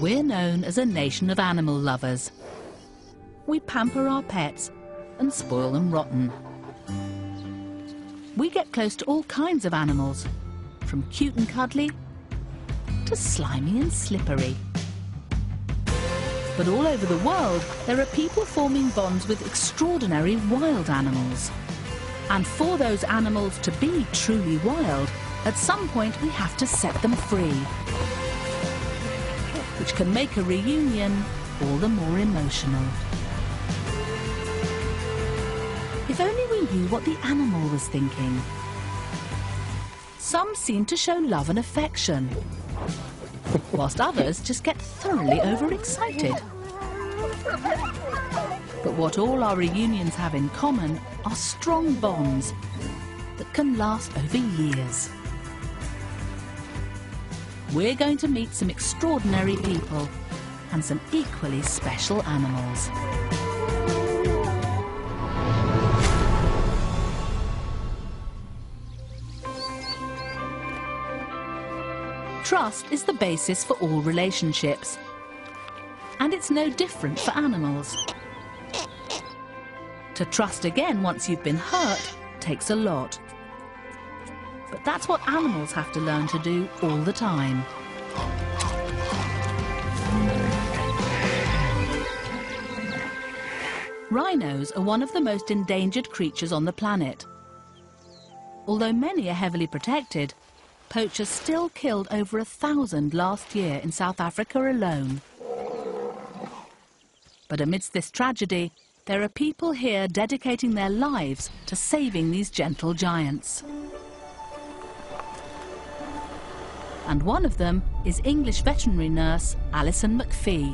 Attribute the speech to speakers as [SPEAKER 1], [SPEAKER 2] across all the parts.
[SPEAKER 1] We're known as a nation of animal lovers. We pamper our pets and spoil them rotten. We get close to all kinds of animals, from cute and cuddly to slimy and slippery. But all over the world, there are people forming bonds with extraordinary wild animals. And for those animals to be truly wild, at some point we have to set them free, which can make a reunion all the more emotional. If only we knew what the animal was thinking. Some seem to show love and affection, whilst others just get thoroughly overexcited. But what all our reunions have in common are strong bonds that can last over years. We're going to meet some extraordinary people and some equally special animals. Trust is the basis for all relationships, and it's no different for animals. To trust again once you've been hurt takes a lot. But that's what animals have to learn to do all the time. Rhinos are one of the most endangered creatures on the planet. Although many are heavily protected, poachers still killed over 1,000 last year in South Africa alone. But amidst this tragedy, there are people here dedicating their lives to saving these gentle giants. And one of them is English veterinary nurse Alison McPhee.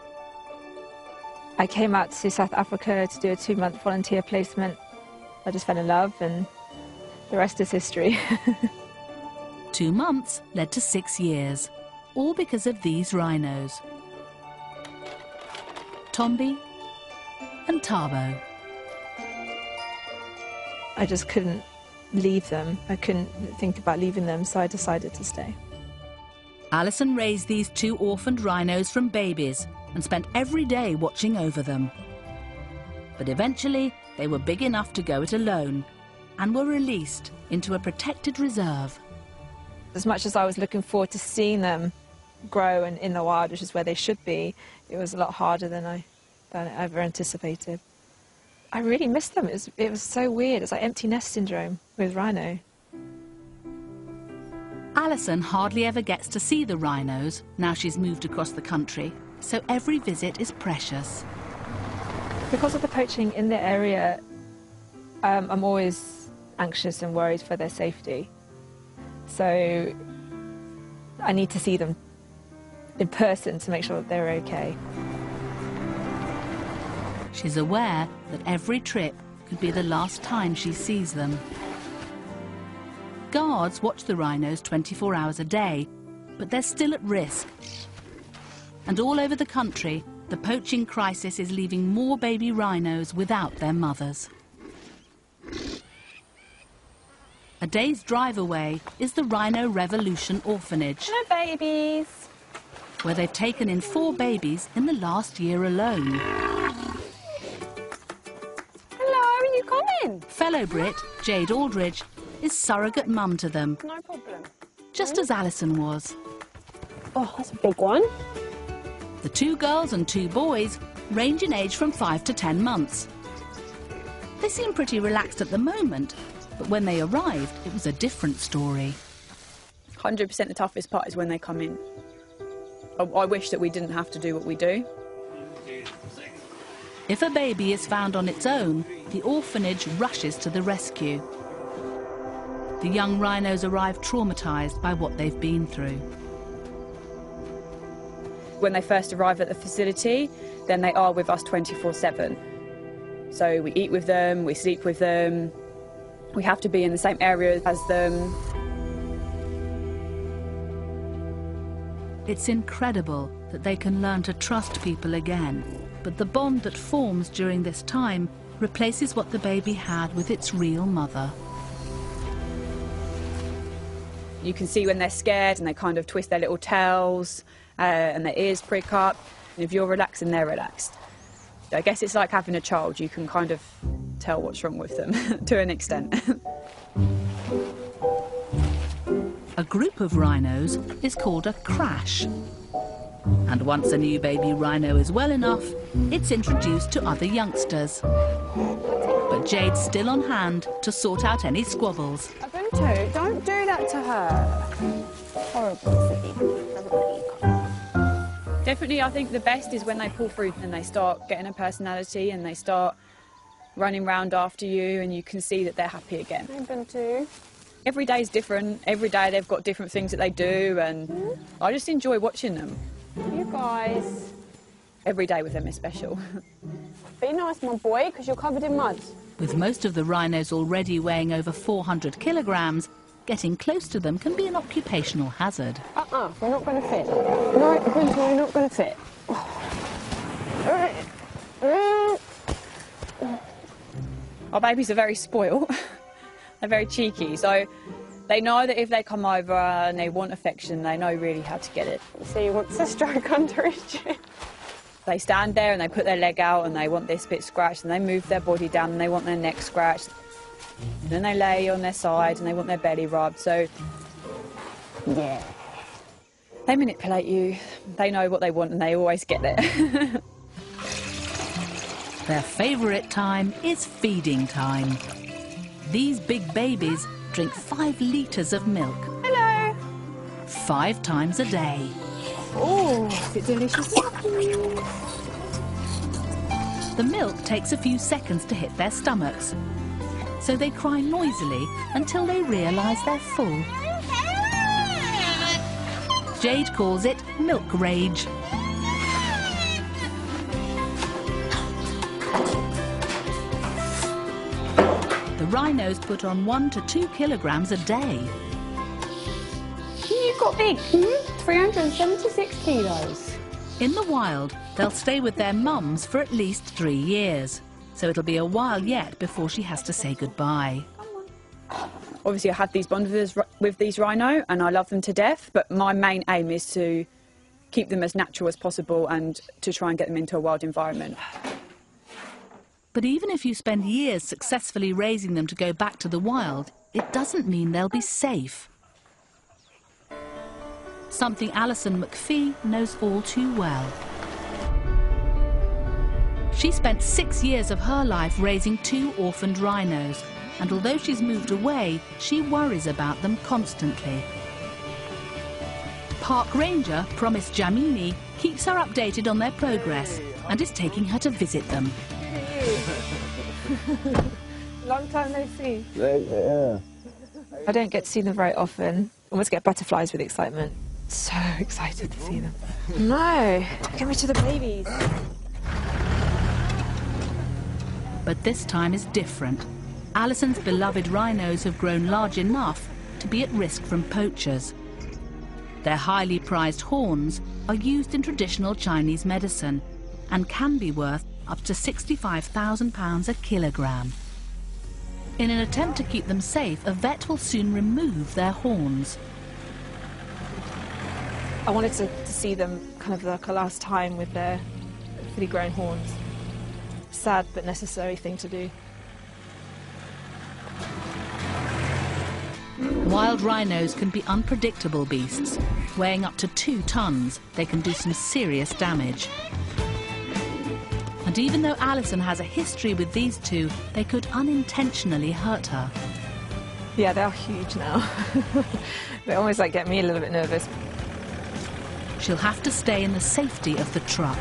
[SPEAKER 2] I came out to South Africa to do a 2-month volunteer placement. I just fell in love and the rest is history.
[SPEAKER 1] 2 months led to 6 years, all because of these rhinos. Tombi and Tabo.
[SPEAKER 2] I just couldn't leave them. I couldn't think about leaving them, so I decided to stay.
[SPEAKER 1] Alison raised these 2 orphaned rhinos from babies and spent every day watching over them. But eventually, they were big enough to go it alone and were released into a protected reserve.
[SPEAKER 2] As much as I was looking forward to seeing them grow and in the wild, which is where they should be, it was a lot harder than I ever anticipated. I really missed them. It was so weird. It's like empty nest syndrome with rhino.
[SPEAKER 1] Alison hardly ever gets to see the rhinos now she's moved across the country, so every visit is precious.
[SPEAKER 2] Because of the poaching in the area, I'm always anxious and worried for their safety. So I need to see them in person to make sure that they're okay.
[SPEAKER 1] She's aware that every trip could be the last time she sees them. Guards watch the rhinos 24 hours a day, but they're still at risk. And all over the country, the poaching crisis is leaving more baby rhinos without their mothers. A day's drive away is the Rhino Revolution Orphanage.
[SPEAKER 2] Hello, babies.
[SPEAKER 1] Where they've taken in 4 babies in the last year alone.
[SPEAKER 2] Hello, are you coming?
[SPEAKER 1] Fellow Brit, Jade Aldridge, is surrogate mum to them.
[SPEAKER 3] No problem.
[SPEAKER 1] Just as Alison was.
[SPEAKER 3] Oh, that's a big one.
[SPEAKER 1] The 2 girls and 2 boys range in age from 5 to 10 months. They seem pretty relaxed at the moment, but when they arrived, it was a different story.
[SPEAKER 3] 100% the toughest part is when they come in. I wish that we didn't have to do what we do.
[SPEAKER 1] If a baby is found on its own, the orphanage rushes to the rescue. The young rhinos arrive traumatised by what they've been through.
[SPEAKER 3] When they first arrive at the facility, then they are with us 24/7. So we eat with them, we sleep with them, we have to be in the same area as them.
[SPEAKER 1] It's incredible that they can learn to trust people again, but the bond that forms during this time replaces what the baby had with its real mother.
[SPEAKER 3] You can see when they're scared and they kind of twist their little tails and their ears prick up. And if you're relaxed, and they're relaxed. I guess it's like having a child. You can kind of tell what's wrong with them to an extent.
[SPEAKER 1] A group of rhinos is called a crash. And once a new baby rhino is well enough, it's introduced to other youngsters. But Jade's still on hand to sort out any squabbles.
[SPEAKER 3] Ubuntu, don't do that to her. Definitely, I think the best is when they pull through and they start getting a personality and they start running round after you, and you can see that they're happy again.
[SPEAKER 4] Ubuntu.
[SPEAKER 3] Every day is different. Every day they've got different things that they do, and I just enjoy watching them.
[SPEAKER 4] You guys.
[SPEAKER 3] Every day with them is special.
[SPEAKER 4] Be nice, my boy, because you're covered in mud.
[SPEAKER 1] With most of the rhinos already weighing over 400 kilograms, getting close to them can be an occupational hazard.
[SPEAKER 4] We're not going to fit. No, Ubuntu, we're not going to fit.
[SPEAKER 3] Our babies are very spoiled. They're very cheeky, so they know that if they come over and they want affection, they know really how to get it.
[SPEAKER 4] So he wants to stroke under his chin.
[SPEAKER 3] They stand there and they put their leg out and they want this bit scratched, and they move their body down and they want their neck scratched. And then they lay on their side and they want their belly rubbed, so yeah. They manipulate you, they know what they want and they always get it.
[SPEAKER 1] Their favourite time is feeding time. These big babies drink 5 litres of milk.
[SPEAKER 4] Hello.
[SPEAKER 1] 5 times a day.
[SPEAKER 4] Oh, is it delicious?
[SPEAKER 1] The milk takes a few seconds to hit their stomachs, so they cry noisily until they realise they're full. Jade calls it milk rage. The rhinos put on 1 to 2 kilograms a day.
[SPEAKER 4] You've got big. 376 kilos.
[SPEAKER 1] In the wild, they'll stay with their mums for at least 3 years, so it'll be a while yet before she has to say goodbye.
[SPEAKER 3] Obviously I have these bonds with these rhino and I love them to death, but my main aim is to keep them as natural as possible and to try and get them into a wild environment.
[SPEAKER 1] But even if you spend years successfully raising them to go back to the wild, it doesn't mean they'll be safe. Something Alison McPhee knows all too well. She spent 6 years of her life raising 2 orphaned rhinos, and although she's moved away, she worries about them constantly. Park ranger Promise Jamini keeps her updated on their progress and is taking her to visit them.
[SPEAKER 4] Long time no see.
[SPEAKER 2] I don't get to see them very often. I almost get butterflies with excitement. So excited to see them. No, get me to the babies.
[SPEAKER 1] But this time is different. Alison's beloved rhinos have grown large enough to be at risk from poachers. Their highly prized horns are used in traditional Chinese medicine and can be worth up to £65,000 a kilogram. In an attempt to keep them safe, a vet will soon remove their horns.
[SPEAKER 2] I wanted to see them kind of like a last time with their fully grown horns. Sad but necessary thing to do.
[SPEAKER 1] Wild rhinos can be unpredictable beasts. Weighing up to 2 tons, they can do some serious damage. And even though Alison has a history with these 2, they could unintentionally hurt her.
[SPEAKER 2] Yeah, they're huge now. They almost like get me a little bit nervous.
[SPEAKER 1] She'll have to stay in the safety of the truck.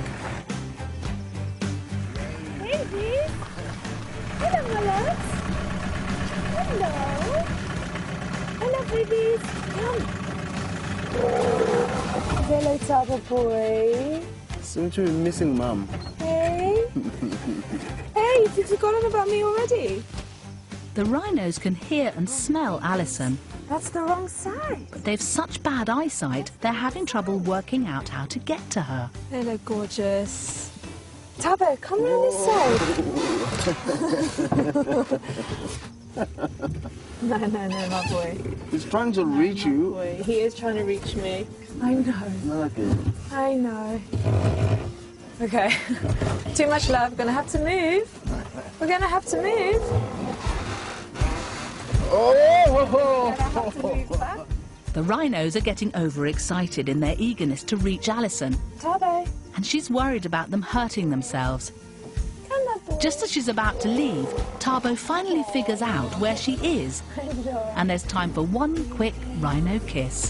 [SPEAKER 4] Baby. Hello, my loves. Hello. Hello, babies. Come. Hello, Taba boy.
[SPEAKER 5] Seems to be missing Mum.
[SPEAKER 4] Hey. Hey, you've forgotten about me already?
[SPEAKER 1] The rhinos can hear and smell Alison,
[SPEAKER 4] That's the wrong side.
[SPEAKER 1] but they've such bad eyesight, they're having trouble working out how to get to her.
[SPEAKER 2] Hello, gorgeous.
[SPEAKER 4] Taba, come round this side.
[SPEAKER 2] No, my boy.
[SPEAKER 5] He's trying to reach you.
[SPEAKER 2] Boy, he is trying to reach me. I know.
[SPEAKER 5] Okay.
[SPEAKER 2] I know. Okay. Too much love. We're gonna have to move. We're gonna have to move.
[SPEAKER 5] Oh!
[SPEAKER 2] Gonna have to move back.
[SPEAKER 1] The rhinos are getting overexcited in their eagerness to reach Alison,
[SPEAKER 2] Tabo.
[SPEAKER 1] and she's worried about them hurting themselves.
[SPEAKER 2] Come on, boy.
[SPEAKER 1] Just as she's about to leave, Tabo finally figures out where she is, and there's time for one quick rhino kiss.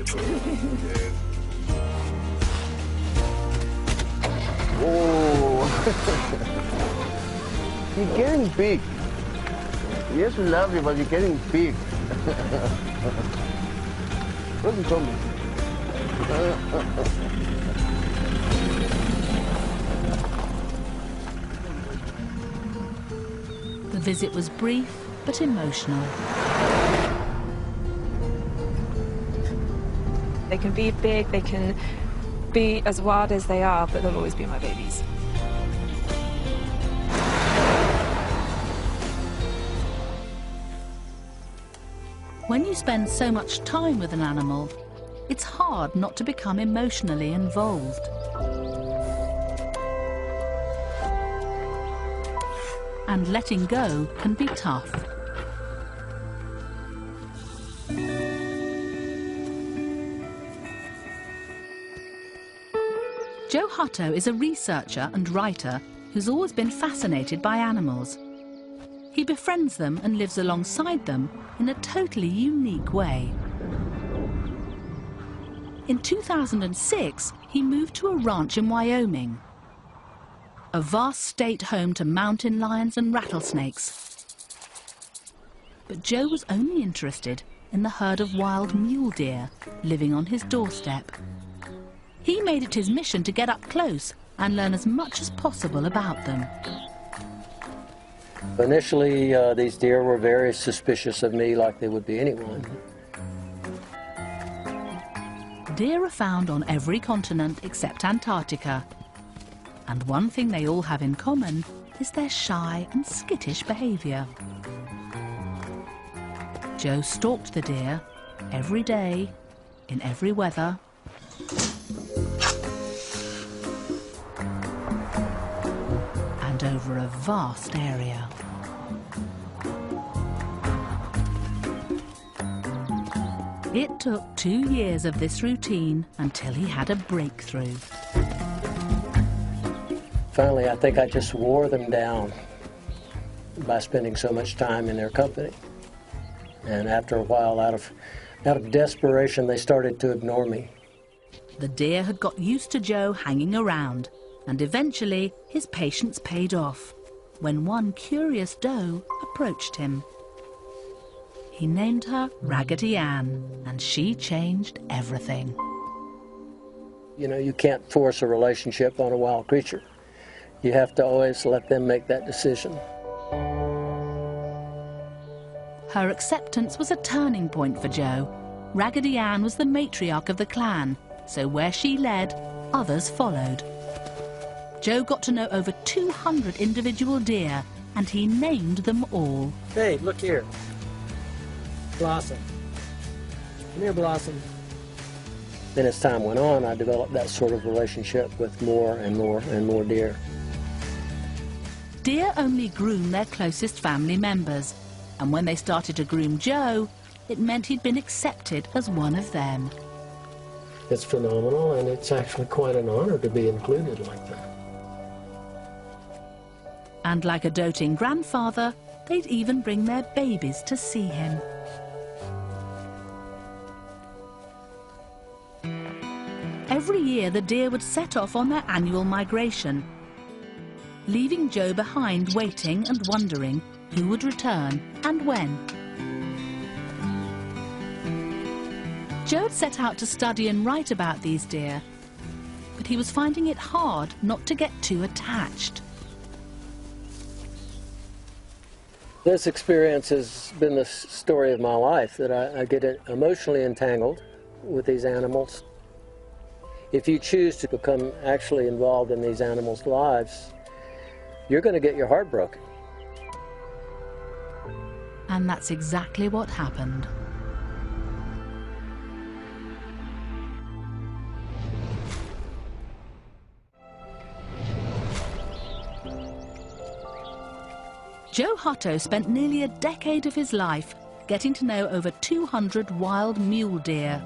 [SPEAKER 5] Oh! You're getting big. Yes, we love you, but you're getting big. Look at Tommy.
[SPEAKER 1] The visit was brief but emotional.
[SPEAKER 2] They can be big, they can be as wild as they are, but they'll always be my babies.
[SPEAKER 1] When you spend so much time with an animal, it's hard not to become emotionally involved. And letting go can be tough. Joe Hutto is a researcher and writer who's always been fascinated by animals. He befriends them and lives alongside them in a totally unique way. In 2006, he moved to a ranch in Wyoming, a vast state home to mountain lions and rattlesnakes. But Joe was only interested in the herd of wild mule deer living on his doorstep. He made it his mission to get up close and learn as much as possible about them.
[SPEAKER 6] Initially, these deer were very suspicious of me, like they would be anyone.
[SPEAKER 1] Deer are found on every continent except Antarctica. And one thing they all have in common is their shy and skittish behaviour. Joe stalked the deer every day, in every weather. And over a vast area. It took 2 years of this routine until he had a breakthrough.
[SPEAKER 6] Finally, I think I just wore them down by spending so much time in their company. And after a while, out of desperation, they started to ignore me.
[SPEAKER 1] The deer had got used to Joe hanging around, and eventually his patience paid off when one curious doe approached him. He named her Raggedy Ann, and she changed everything.
[SPEAKER 6] You know, you can't force a relationship on a wild creature. You have to always let them make that decision.
[SPEAKER 1] Her acceptance was a turning point for Joe. Raggedy Ann was the matriarch of the clan, so where she led, others followed. Joe got to know over 200 individual deer, and he named them all.
[SPEAKER 6] Hey, look here. Blossom. Come here, Blossom. Then as time went on, I developed that sort of relationship with more and more and more deer.
[SPEAKER 1] Deer only groom their closest family members, and when they started to groom Joe, it meant he'd been accepted as one of them.
[SPEAKER 6] It's phenomenal, and it's actually quite an honor to be included like that.
[SPEAKER 1] And like a doting grandfather, they'd even bring their babies to see him. Every year, the deer would set off on their annual migration, leaving Joe behind waiting and wondering who would return and when. Joe had set out to study and write about these deer, but he was finding it hard not to get too attached.
[SPEAKER 6] This experience has been the story of my life, that I get emotionally entangled with these animals. If you choose to become actually involved in these animals' lives, you're going to get your heart broken.
[SPEAKER 1] And that's exactly what happened. Joe Hutto spent nearly a decade of his life getting to know over 200 wild mule deer.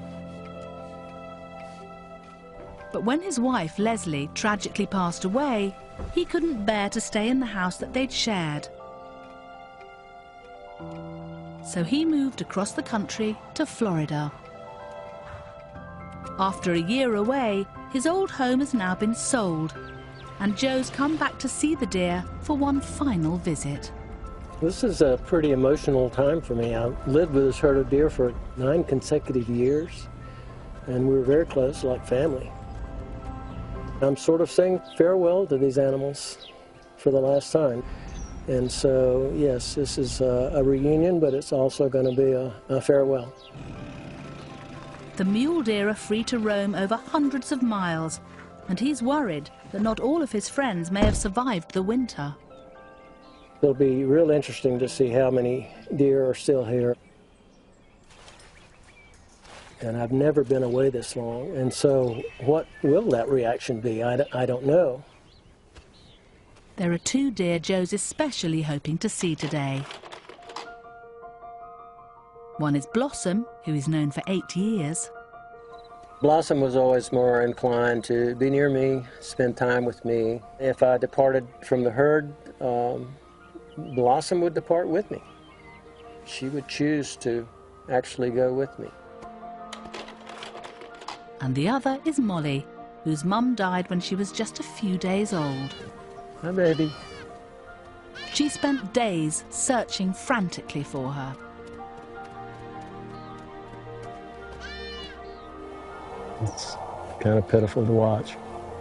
[SPEAKER 1] But when his wife, Leslie, tragically passed away, he couldn't bear to stay in the house that they'd shared. So he moved across the country to Florida. After a year away, his old home has now been sold, and Joe's come back to see the deer for one final visit.
[SPEAKER 6] This is a pretty emotional time for me. I lived with this herd of deer for 9 consecutive years, and we were very close, like family. I'm sort of saying farewell to these animals for the last time. And so, yes, this is a reunion, but it's also going to be a farewell.
[SPEAKER 1] The mule deer are free to roam over hundreds of miles, and he's worried that not all of his friends may have survived the winter.
[SPEAKER 6] It'll be real interesting to see how many deer are still here. And I've never been away this long, and so what will that reaction be? I don't know.
[SPEAKER 1] There are 2 deer Joe's especially hoping to see today. One is Blossom, who is known for 8 years.
[SPEAKER 6] Blossom was always more inclined to be near me, spend time with me. If I departed from the herd, Blossom would depart with me. She would choose to actually go with me.
[SPEAKER 1] And the other is Molly, whose mum died when she was just a few days old.
[SPEAKER 6] Hi, baby.
[SPEAKER 1] She spent days searching frantically for her.
[SPEAKER 6] It's kind of pitiful to watch.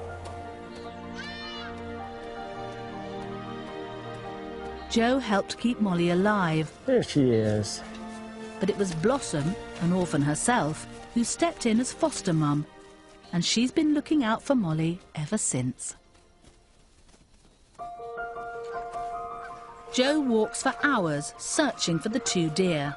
[SPEAKER 1] Joe helped keep Molly alive.
[SPEAKER 6] There she is.
[SPEAKER 1] But it was Blossom, an orphan herself, who stepped in as foster mum, and she's been looking out for Molly ever since. Joe walks for hours searching for the 2 deer.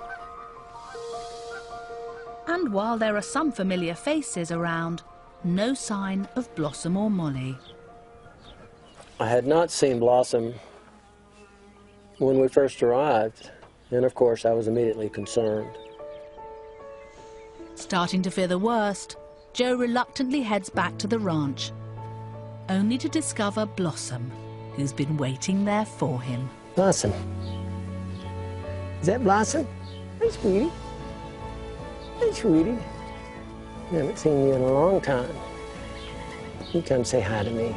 [SPEAKER 1] And while there are some familiar faces around, no sign of Blossom or Molly.
[SPEAKER 6] I had not seen Blossom when we first arrived, and of course I was immediately concerned.
[SPEAKER 1] Starting to fear the worst, Joe reluctantly heads back to the ranch, only to discover Blossom, who's been waiting there for him.
[SPEAKER 6] Blossom. Is that Blossom? Hey, sweetie. Hey, sweetie. I haven't seen you in a long time. You come say hi to me.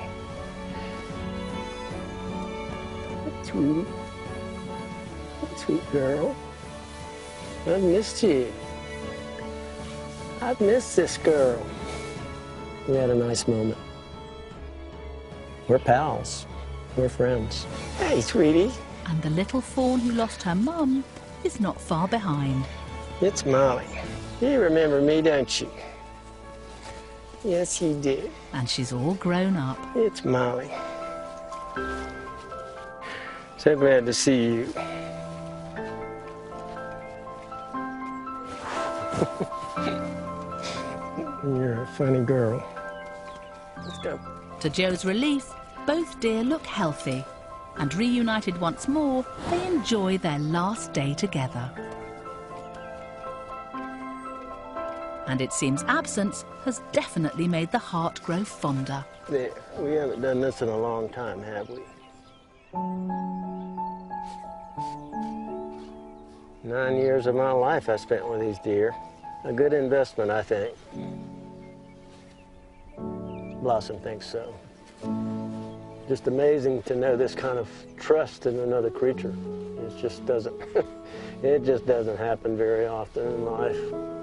[SPEAKER 6] Hey, sweetie. Hey, sweet girl. I've missed you. I've missed this girl. We had a nice moment. We're pals. We're friends. Hey, sweetie.
[SPEAKER 1] And the little fawn who lost her mum is not far behind.
[SPEAKER 6] It's Molly. You remember me, don't you? Yes, you do.
[SPEAKER 1] And she's all grown up.
[SPEAKER 6] It's Molly. So glad to see you. You're a funny girl. Let's go.
[SPEAKER 1] To Joe's relief, both deer look healthy, and reunited once more, they enjoy their last day together. And it seems absence has definitely made the heart grow fonder.
[SPEAKER 6] There, we haven't done this in a long time, have we? 9 years of my life I spent with these deer. A good investment, I think. Blossom thinks so. Just amazing to know this kind of trust in another creature. It just doesn't, it just doesn't happen very often in life.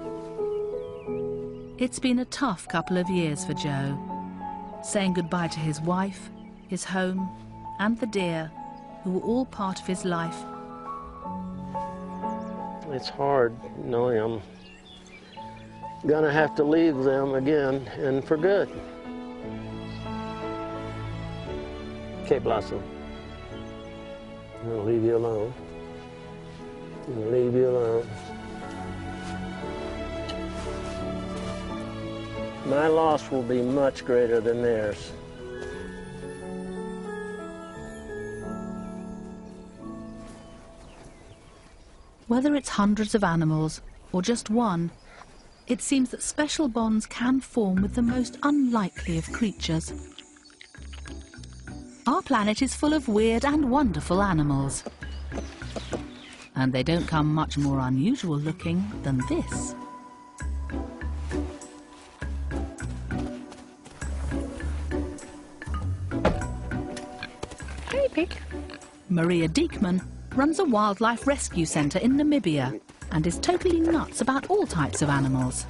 [SPEAKER 1] It's been a tough couple of years for Joe, saying goodbye to his wife, his home, and the deer, who were all part of his life.
[SPEAKER 6] It's hard knowing I'm gonna have to leave them again, and for good. Okay, Blossom, I'm gonna leave you alone. and leave you alone. My loss will be much greater than theirs.
[SPEAKER 1] Whether it's hundreds of animals or just one, it seems that special bonds can form with the most unlikely of creatures. Our planet is full of weird and wonderful animals. And they don't come much more unusual looking than this.
[SPEAKER 3] Hey, pig.
[SPEAKER 1] Maria Diekman runs a wildlife rescue centre in Namibia and is totally nuts about all types of animals.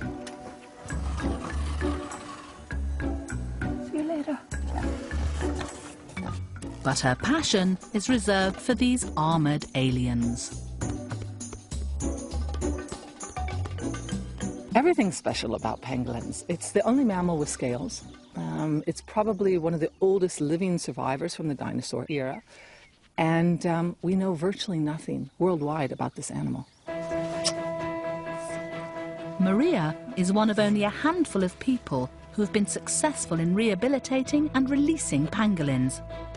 [SPEAKER 3] See you later.
[SPEAKER 1] But her passion is reserved for these armoured aliens.
[SPEAKER 7] Everything's special about pangolins. It's the only mammal with scales. It's probably one of the oldest living survivors from the dinosaur era. And we know virtually nothing worldwide about this animal.
[SPEAKER 1] Maria is one of only a handful of people who have been successful in rehabilitating and releasing pangolins.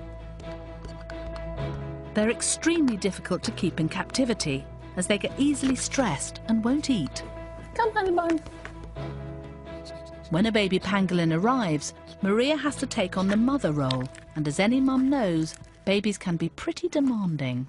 [SPEAKER 1] They're extremely difficult to keep in captivity, as they get easily stressed and won't eat.
[SPEAKER 3] Come, honey bun.
[SPEAKER 1] When a baby pangolin arrives, Maria has to take on the mother role, and as any mum knows, babies can be pretty demanding.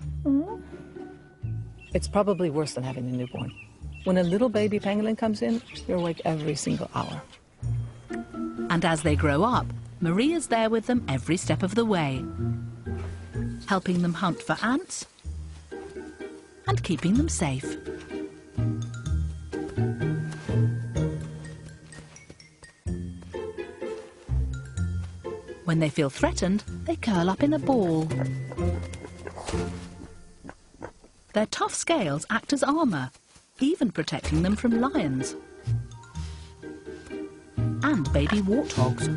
[SPEAKER 7] It's probably worse than having a newborn. When a little baby pangolin comes in, you're awake every single hour.
[SPEAKER 1] And as they grow up, Maria's there with them every step of the way, helping them hunt for ants and keeping them safe. When they feel threatened, they curl up in a ball. Their tough scales act as armour, even protecting them from lions and baby warthogs.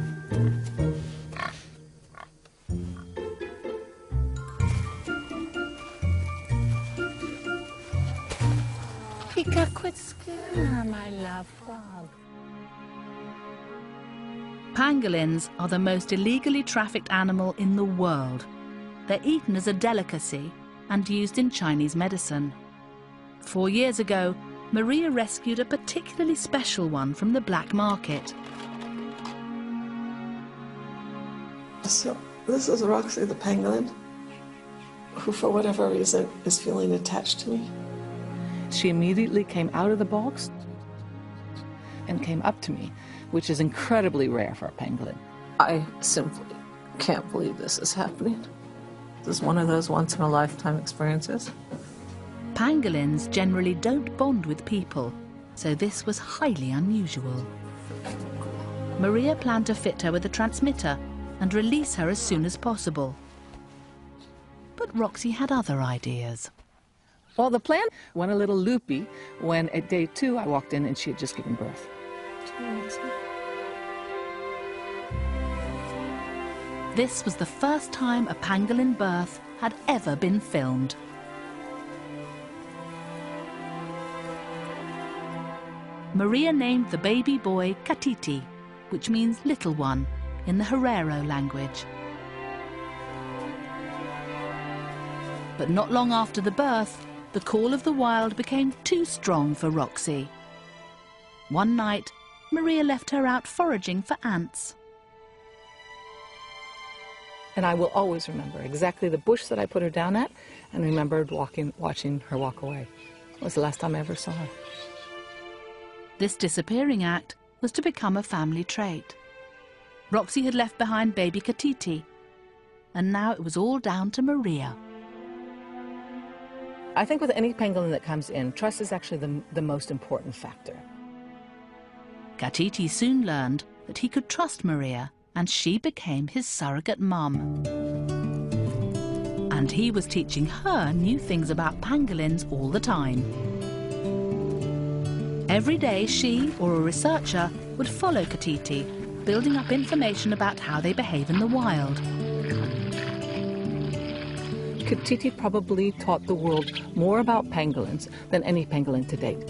[SPEAKER 3] Pika, quit scaring her, my love frog.
[SPEAKER 1] Pangolins are the most illegally trafficked animal in the world. They're eaten as a delicacy and used in Chinese medicine. 4 years ago, Maria rescued a particularly special one from the black market.
[SPEAKER 8] So this is Roxy the pangolin, who for whatever reason is feeling attached to me.
[SPEAKER 7] She immediately came out of the box and came up to me, which is incredibly rare for a pangolin.
[SPEAKER 8] I simply can't believe this is happening. This is one of those once-in-a-lifetime experiences.
[SPEAKER 1] Pangolins generally don't bond with people, so this was highly unusual. Maria planned to fit her with a transmitter and release her as soon as possible. But Roxy had other ideas.
[SPEAKER 7] Well, the plan went a little loopy when at day 2 I walked in and she had just given birth.
[SPEAKER 1] This was the first time a pangolin birth had ever been filmed. Maria named the baby boy Katiti, which means little one in the Herero language. But not long after the birth, the call of the wild became too strong for Roxy. One night, Maria left her out foraging for ants.
[SPEAKER 7] And I will always remember exactly the bush that I put her down at, and remembered watching her walk away. It was the last time I ever saw her.
[SPEAKER 1] This disappearing act was to become a family trait. Roxy had left behind baby Katiti, and now it was all down to Maria.
[SPEAKER 7] I think with any pangolin that comes in, trust is actually the most important factor.
[SPEAKER 1] Katiti soon learned that he could trust Maria, and she became his surrogate mum. And he was teaching her new things about pangolins all the time. Every day she, or a researcher, would follow Katiti, building up information about how they behave in the wild.
[SPEAKER 7] Katiti probably taught the world more about pangolins than any pangolin to date.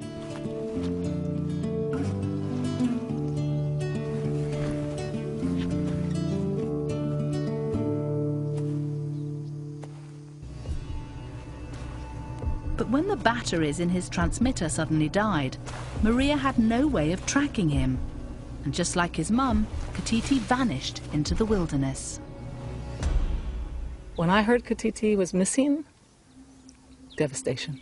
[SPEAKER 1] But when the batteries in his transmitter suddenly died, Maria had no way of tracking him. And just like his mum, Katiti vanished into the wilderness.
[SPEAKER 7] When I heard Katiti was missing, devastation.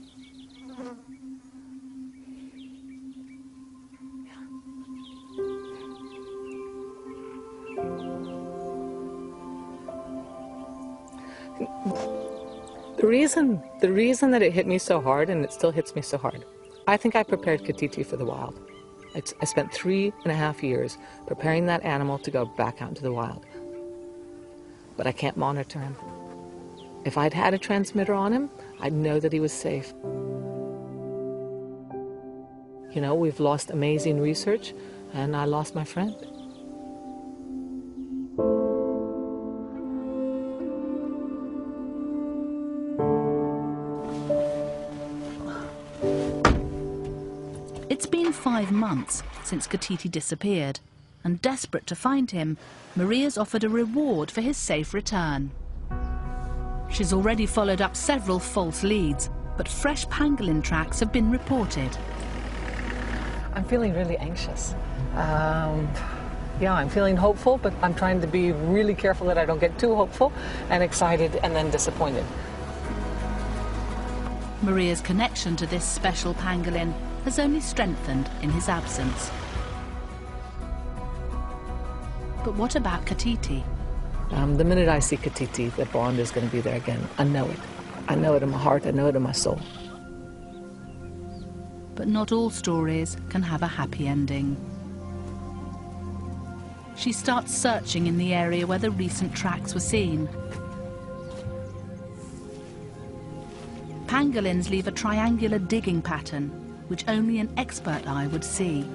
[SPEAKER 7] The reason that it hit me so hard, and it still hits me so hard, I think I prepared Katiti for the wild. I spent 3.5 years preparing that animal to go back out into the wild. But I can't monitor him. If I'd had a transmitter on him, I'd know that he was safe. You know, we've lost amazing research, and I lost my friend.
[SPEAKER 1] It's been 5 months since Katiti disappeared, and desperate to find him, Maria's offered a reward for his safe return. She's already followed up several false leads, but fresh pangolin tracks have been reported.
[SPEAKER 7] I'm feeling really anxious. Yeah, I'm feeling hopeful, but I'm trying to be really careful that I don't get too hopeful and excited and then disappointed.
[SPEAKER 1] Maria's connection to this special pangolin has only strengthened in his absence. But what about Katiti?
[SPEAKER 7] The minute I see Katiti, the bond is going to be there again. I know it. I know it in my heart. I know it in my soul.
[SPEAKER 1] But not all stories can have a happy ending. She starts searching in the area where the recent tracks were seen. Pangolins leave a triangular digging pattern, which only an expert eye would see.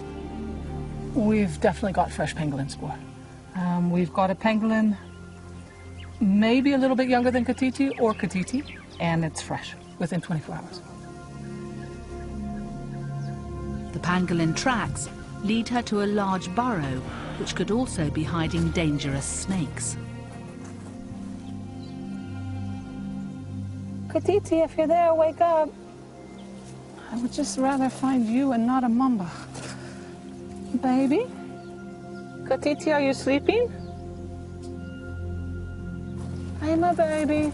[SPEAKER 7] We've definitely got fresh pangolin spoor. We've got a pangolin maybe a little bit younger than Katiti or Katiti, and it's fresh within 24 hours.
[SPEAKER 1] The pangolin tracks lead her to a large burrow, which could also be hiding dangerous snakes.
[SPEAKER 2] Katiti, if you're there, wake up. I would just rather find you and not a mamba. Baby? Katiti, are you sleeping? Hey, my baby.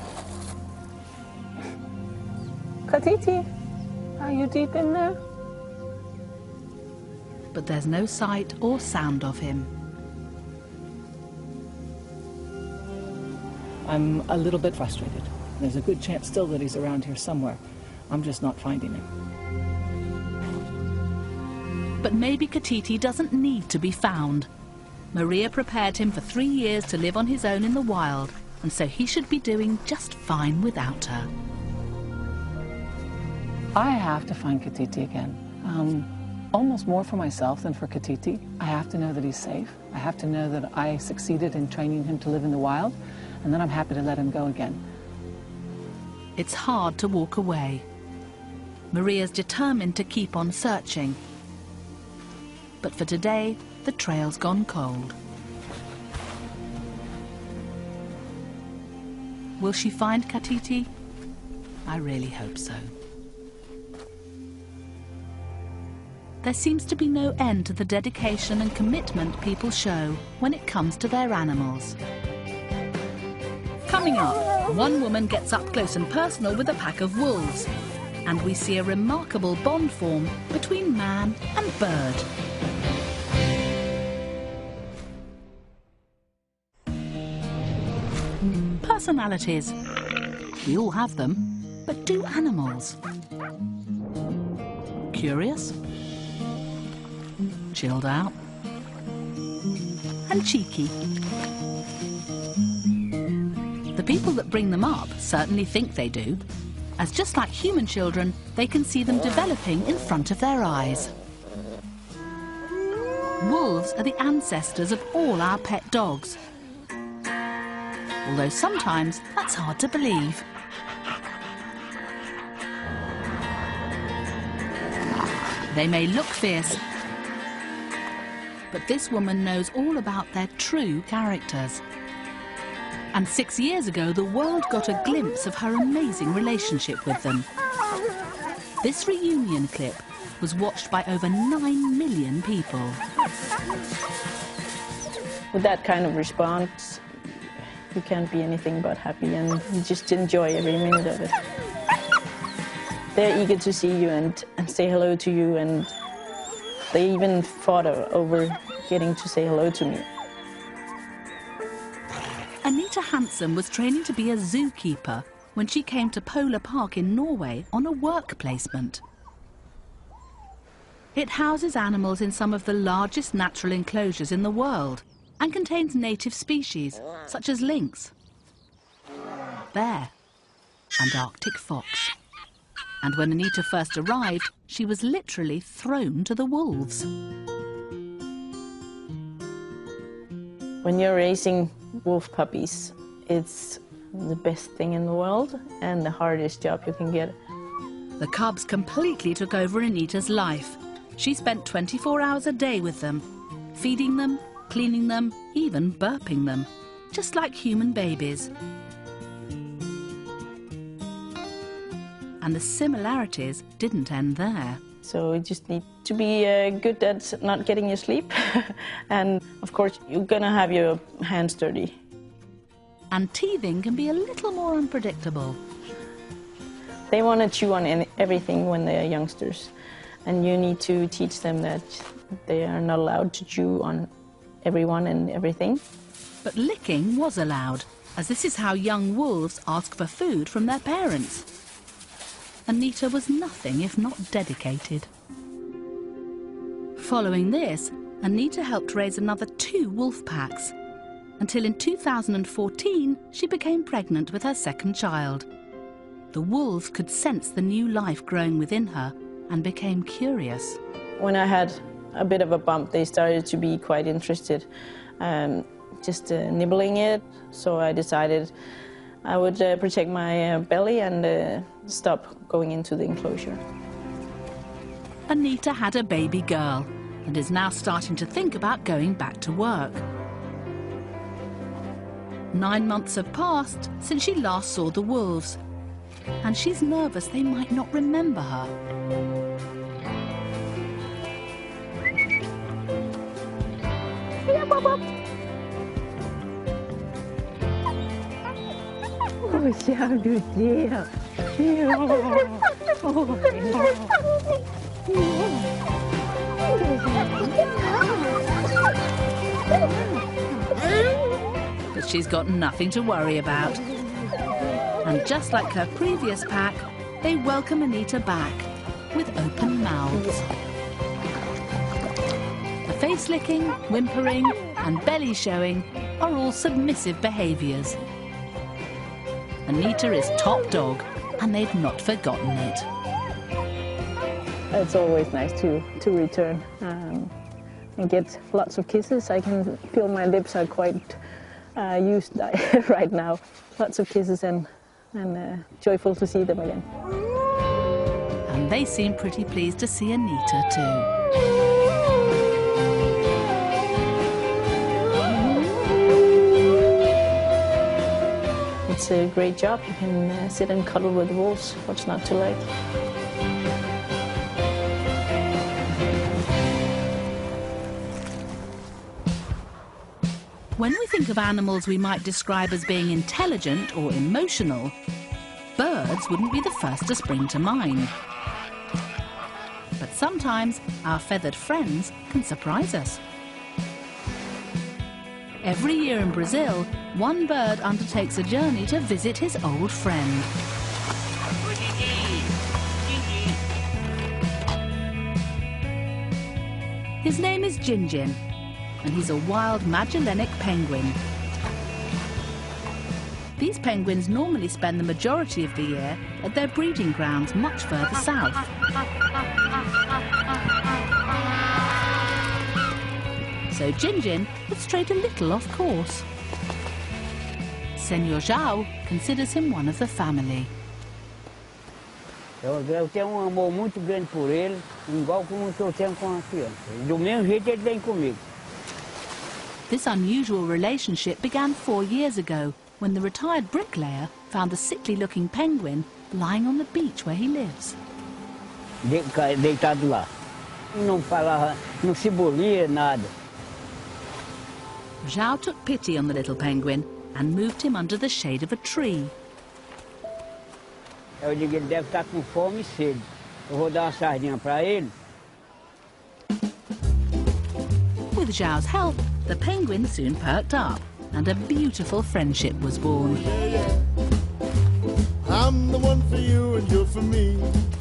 [SPEAKER 2] Katiti, are you deep in there?
[SPEAKER 1] But there's no sight or sound of him.
[SPEAKER 7] I'm a little bit frustrated. There's a good chance still that he's around here somewhere. I'm just not finding him.
[SPEAKER 1] But maybe Katiti doesn't need to be found. Maria prepared him for 3 years to live on his own in the wild, and so he should be doing just fine without her.
[SPEAKER 7] I have to find Katiti again. Almost more for myself than for Katiti. I have to know that he's safe. I have to know that I succeeded in training him to live in the wild, and then I'm happy to let him go again.
[SPEAKER 1] It's hard to walk away. Maria's determined to keep on searching. But for today, the trail's gone cold. Will she find Katiti? I really hope so. There seems to be no end to the dedication and commitment people show when it comes to their animals. Coming up, one woman gets up close and personal with a pack of wolves, and we see a remarkable bond form between man and bird. Personalities. We all have them, but do animals? Curious, chilled out, and cheeky. The people that bring them up certainly think they do, as just like human children, they can see them developing in front of their eyes. Wolves are the ancestors of all our pet dogs. although sometimes that's hard to believe. They may look fierce, but this woman knows all about their true characters. And 6 years ago, the world got a glimpse of her amazing relationship with them. This reunion clip was watched by over 9 million people.
[SPEAKER 9] With that kind of response, you can't be anything but happy, and you just enjoy every minute of it. They're eager to see you and say hello to you, and they even fought over getting to say hello to me.
[SPEAKER 1] Anita Hansen was training to be a zookeeper when she came to Polar Park in Norway on a work placement. It houses animals in some of the largest natural enclosures in the world and contains native species such as lynx, bear and Arctic fox. And when Anita first arrived, she was literally thrown to the wolves.
[SPEAKER 9] When you're raising wolf puppies, it's the best thing in the world and the hardest job you can get.
[SPEAKER 1] The cubs completely took over Anita's life. She spent 24 hours a day with them, feeding them, cleaning them, even burping them, just like human babies. And the similarities didn't end there.
[SPEAKER 9] So you just need to be good at not getting your sleep. And of course, you're gonna have your hands dirty.
[SPEAKER 1] And teething can be a little more unpredictable.
[SPEAKER 9] They want to chew on everything when they're youngsters. And you need to teach them that they are not allowed to chew on everyone and everything.
[SPEAKER 1] But licking was allowed, as this is how young wolves ask for food from their parents. Anita was nothing if not dedicated. Following this, Anita helped raise another 2 wolf packs, until in 2014 she became pregnant with her second child. The wolves could sense the new life growing within her and became curious.
[SPEAKER 9] When I had a bit of a bump, they started to be quite interested, just nibbling it. So I decided I would protect my belly and stop going into the enclosure.
[SPEAKER 1] Anita had a baby girl and is now starting to think about going back to work. 9 months have passed since she last saw the wolves, and she's nervous they might not remember her. But she's got nothing to worry about. And just like her previous pack, they welcome Anita back with open mouths. The face licking, whimpering and belly showing are all submissive behaviours. Anita is top dog, and they've not forgotten it.
[SPEAKER 9] It's always nice to return and get lots of kisses. I can feel my lips are quite used right now. Lots of kisses and joyful to see them again.
[SPEAKER 1] And they seem pretty pleased to see Anita too.
[SPEAKER 9] It's a great job. You can sit and cuddle with the wolves. What's not to like?
[SPEAKER 1] When we think of animals we might describe as being intelligent or emotional, birds wouldn't be the first to spring to mind. But sometimes our feathered friends can surprise us. Every year in Brazil, one bird undertakes a journey to visit his old friend. His name is Gin-Gin, and he's a wild Magellanic penguin. These penguins normally spend the majority of the year at their breeding grounds much further south. So Gin-Gin would strayed a little off course. Senor João considers him one of the family.
[SPEAKER 10] Eu tenho amor muito grande por ele, igual como que eu tenho com a criança. Do mesmo jeito ele tem comigo.
[SPEAKER 1] This unusual relationship began 4 years ago when the retired bricklayer found the sickly-looking penguin lying on the beach where he lives.
[SPEAKER 10] Deitado lá. Não falava, não se bolia, nada.
[SPEAKER 1] João took pity on the little penguin and moved him under the shade of a tree.
[SPEAKER 10] Eu digo, ele deve estar com fome e sede. Eu vou dar uma sardinha para ele.
[SPEAKER 1] With João's help, the penguin soon perked up and a beautiful friendship was born.
[SPEAKER 11] I'm the one for you and you're for me.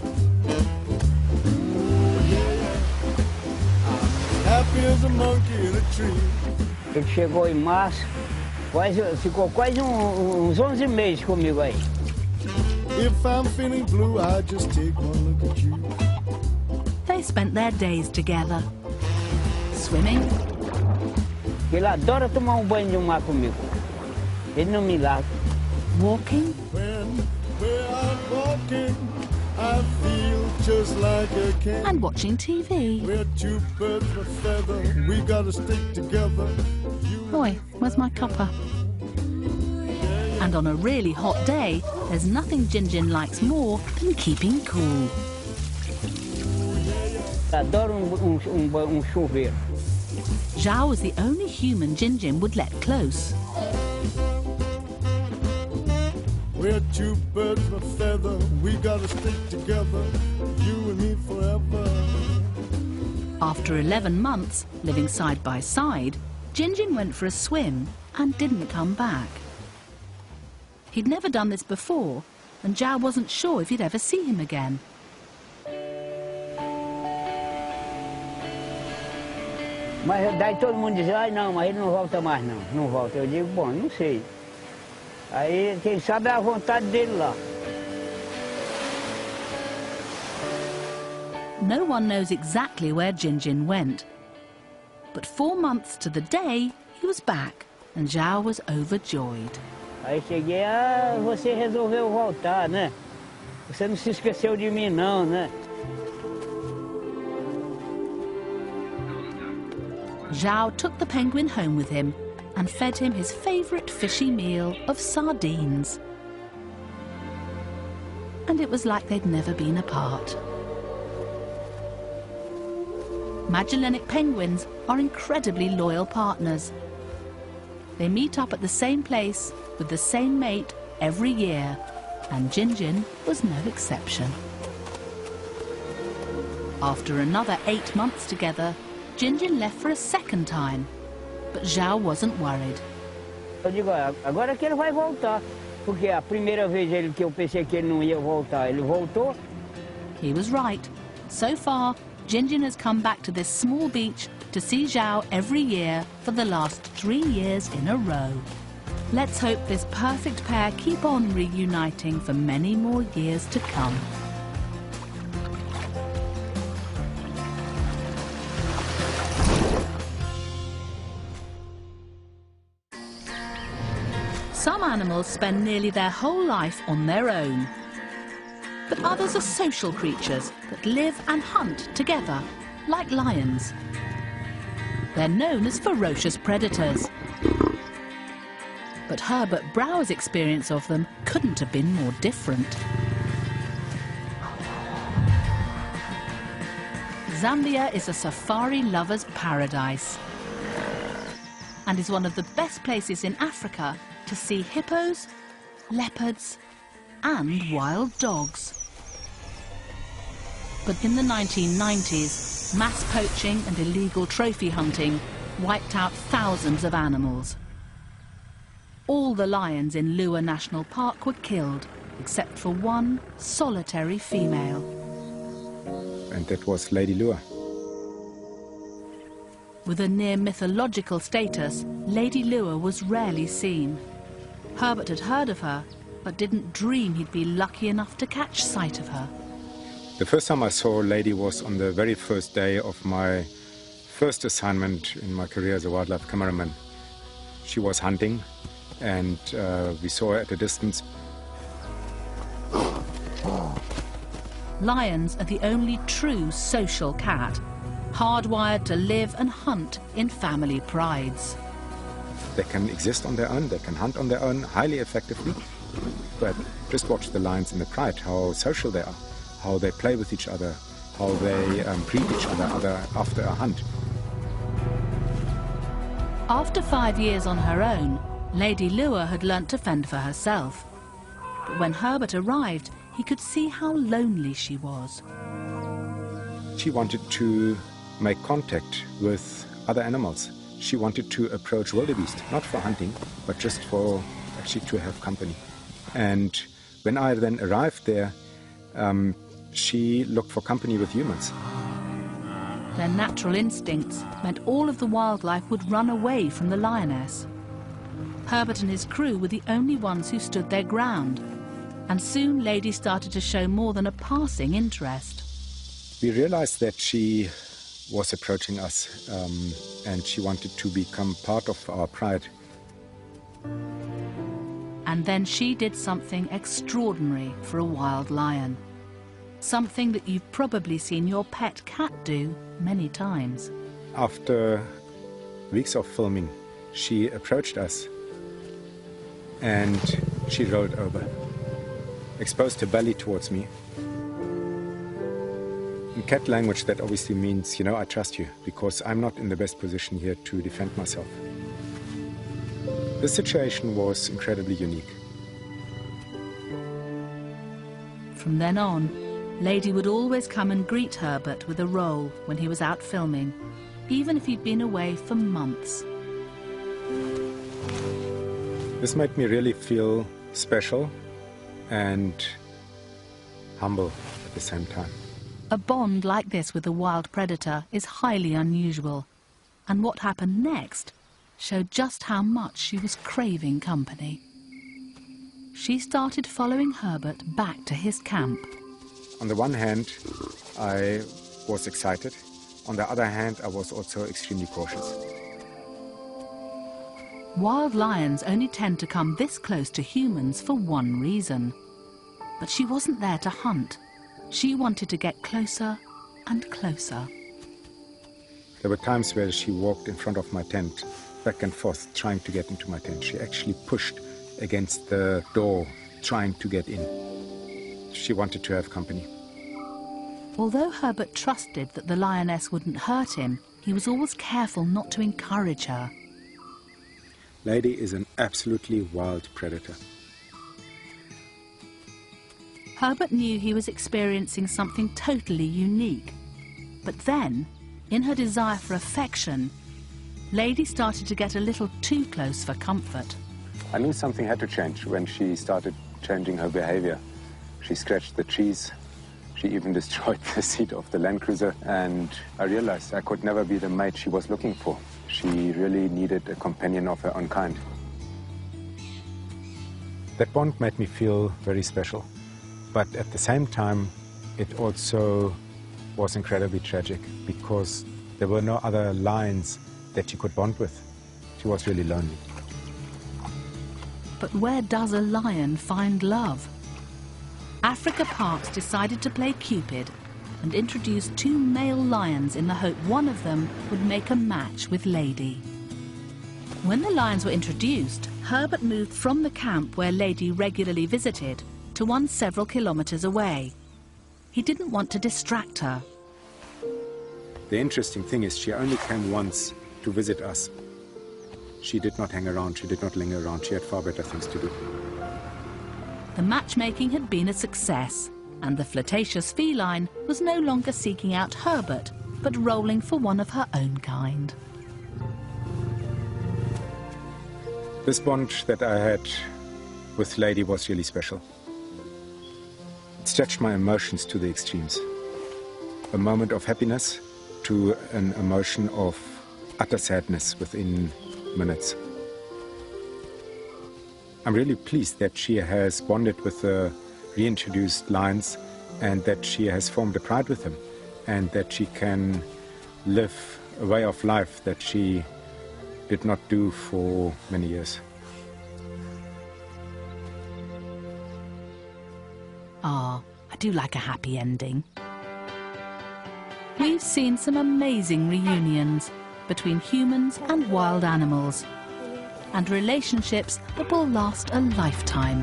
[SPEAKER 11] I'm happy as a monkey in a tree.
[SPEAKER 10] Ele chegou em março, ficou quase uns 11 meses comigo aí.
[SPEAKER 11] If I'm feeling blue, I just take one look at you.
[SPEAKER 1] They spent their days together, swimming.
[SPEAKER 10] Ele adora tomar banho de mar comigo. Ele não me larga.
[SPEAKER 1] Walking.
[SPEAKER 11] When we're out walking, I feel just like a king.
[SPEAKER 1] And watching TV.
[SPEAKER 11] We're two birds of a feather. We gotta stick together.
[SPEAKER 1] Oi, where's my cuppa? And on a really hot day, there's nothing Jinjin likes more than keeping cool.
[SPEAKER 10] Adoro chuveiro.
[SPEAKER 1] João was the only human Jinjin would let close.
[SPEAKER 11] We're two birds of a feather. We gotta stick together. You and me forever.
[SPEAKER 1] After 11 months, living side by side, Jinjin went for a swim and didn't come back. He'd never done this before, and João wasn't sure if he'd ever see him again.
[SPEAKER 10] Mas daí todo mundo diz, ai não, mas ele não volta mais não, não volta. Eu digo, bom, não sei. Aí quem sabe é a vontade dele lá.
[SPEAKER 1] No one knows exactly where Jinjin went. But 4 months to the day, he was back, and João was overjoyed.
[SPEAKER 10] Aí cheguei, você resolveu voltar, né? Você não se esqueceu de mim não, né?
[SPEAKER 1] João took the penguin home with him and fed him his favourite fishy meal of sardines. And it was like they'd never been apart. Magellanic penguins are incredibly loyal partners. They meet up at the same place with the same mate every year, and Jinjin was no exception. After another 8 months together, Jinjin left for a second time, but João wasn't worried.
[SPEAKER 10] Eu digo, agora que ele vai voltar, porque a primeira vez que eu pensei que ele não ia voltar, ele voltou.
[SPEAKER 1] He was right. So far, Jinjin has come back to this small beach to see João every year for the last 3 years in a row. Let's hope this perfect pair keep on reuniting for many more years to come. Some animals spend nearly their whole life on their own. But others are social creatures that live and hunt together, like lions. They're known as ferocious predators. But Herbert Brouwer's experience of them couldn't have been more different. Zambia is a safari lover's paradise and is one of the best places in Africa to see hippos, leopards and wild dogs. But in the 1990s, mass poaching and illegal trophy hunting wiped out thousands of animals. All the lions in Lua National Park were killed, except for one solitary female.
[SPEAKER 12] And that was Lady Lua.
[SPEAKER 1] With a near mythological status, Lady Lua was rarely seen. Herbert had heard of her, but didn't dream he'd be lucky enough to catch sight of her.
[SPEAKER 12] The first time I saw Lady was on the very first day of my first assignment in my career as a wildlife cameraman. She was hunting, and we saw her at a distance.
[SPEAKER 1] Lions are the only true social cat, hardwired to live and hunt in family prides.
[SPEAKER 12] They can exist on their own, they can hunt on their own highly effectively, but just watch the lions in the pride, how social they are, how they play with each other, how they greet each other after a hunt.
[SPEAKER 1] After 5 years on her own, Lady Lure had learnt to fend for herself. But when Herbert arrived, he could see how lonely she was.
[SPEAKER 12] She wanted to make contact with other animals. She wanted to approach wildebeest, not for hunting, but just for actually to have company. And when I then arrived there, she looked for company with humans.
[SPEAKER 1] Their natural instincts meant all of the wildlife would run away from the lioness. Herbert and his crew were the only ones who stood their ground, and soon Lady started to show more than a passing interest.
[SPEAKER 12] We realized that she was approaching us, and she wanted to become part of our pride.
[SPEAKER 1] And then she did something extraordinary for a wild lion. Something that you've probably seen your pet cat do many times.
[SPEAKER 12] After weeks of filming, she approached us and she rolled over, exposed her belly towards me. In cat language, that obviously means, you know, I trust you, because I'm not in the best position here to defend myself. This situation was incredibly unique.
[SPEAKER 1] From then on, Lady would always come and greet Herbert with a roll when he was out filming, even if he'd been away for months.
[SPEAKER 12] This made me really feel special and humble at the same time.
[SPEAKER 1] A bond like this with a wild predator is highly unusual, and what happened next showed just how much she was craving company. She started following Herbert back to his camp.
[SPEAKER 12] On the one hand, I was excited. On the other hand, I was also extremely cautious.
[SPEAKER 1] Wild lions only tend to come this close to humans for one reason. But she wasn't there to hunt. She wanted to get closer and closer.
[SPEAKER 12] There were times where she walked in front of my tent, back and forth, trying to get into my tent. She actually pushed against the door, trying to get in. She wanted to have company.
[SPEAKER 1] Although Herbert trusted that the lioness wouldn't hurt him, he was always careful not to encourage her.
[SPEAKER 12] Lady is an absolutely wild predator.
[SPEAKER 1] Herbert knew he was experiencing something totally unique. But then, in her desire for affection, Lady started to get a little too close for comfort.
[SPEAKER 12] I knew something had to change when she started changing her behavior. She scratched the trees. She even destroyed the seat of the Land Cruiser. And I realized I could never be the mate she was looking for. She really needed a companion of her own kind. That bond made me feel very special. But at the same time, it also was incredibly tragic, because there were no other lions that she could bond with. She was really lonely.
[SPEAKER 1] But where does a lion find love? Africa Parks decided to play Cupid and introduced 2 male lions in the hope one of them would make a match with Lady. When the lions were introduced, Herbert moved from the camp where Lady regularly visited to one several kilometers away. He didn't want to distract her.
[SPEAKER 12] The interesting thing is she only came once to visit us. She did not hang around, she did not linger around, she had far better things to do.
[SPEAKER 1] The matchmaking had been a success, and the flirtatious feline was no longer seeking out Herbert, but rolling for one of her own kind.
[SPEAKER 12] This bond that I had with Lady was really special. It stretched my emotions to the extremes. A moment of happiness to an emotion of utter sadness within minutes. I'm really pleased that she has bonded with the reintroduced lions, and that she has formed a pride with them, and that she can live a way of life that she did not do for many years.
[SPEAKER 1] Ah, I do like a happy ending. We've seen some amazing reunions between humans and wild animals, and relationships that will last a lifetime.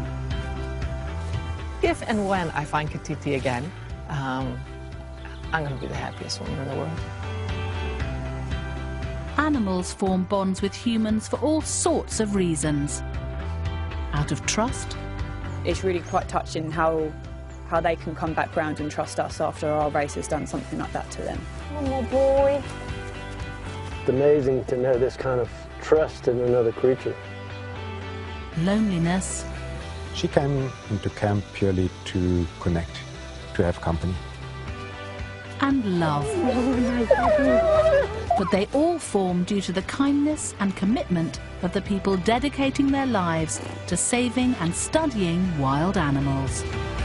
[SPEAKER 7] If and when I find Katiti again, I'm going to be the happiest woman in the world.
[SPEAKER 1] Animals form bonds with humans for all sorts of reasons. Out of trust.
[SPEAKER 3] It's really quite touching how they can come back round and trust us after our race has done something like that to them.
[SPEAKER 4] Oh, my boy.
[SPEAKER 6] It's amazing to know this kind of trust in another creature.
[SPEAKER 1] Loneliness.
[SPEAKER 12] She came into camp purely to connect, to have company.
[SPEAKER 1] And love. But they all form due to the kindness and commitment of the people dedicating their lives to saving and studying wild animals.